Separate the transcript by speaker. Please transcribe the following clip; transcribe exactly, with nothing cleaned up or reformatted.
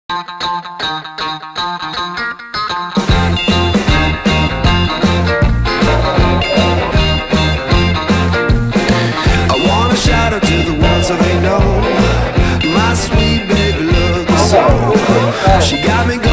Speaker 1: Shout out to the ones so they know my sweet baby loves me so. She got me going.